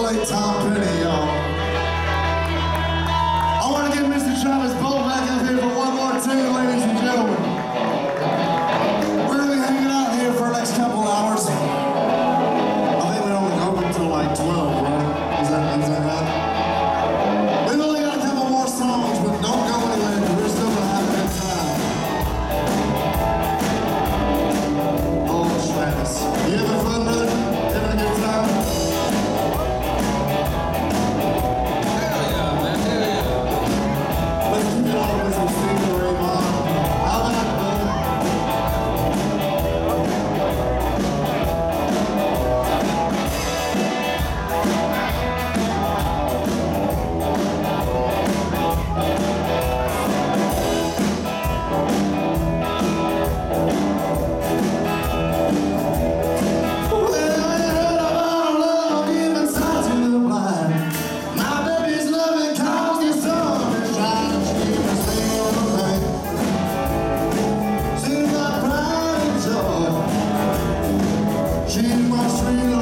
late Tom Petty, y'all. I want to get Mr. Travis Bolt back up here for one more tune, ladies and gentlemen. We're going to be hanging out here for the next couple hours. I think we only open till like 12, right? Is that right? We've only got a couple more songs, but don't go anywhere because we're still going to have a good time. Oh, Travis. You having fun, brother? Having a good time? She must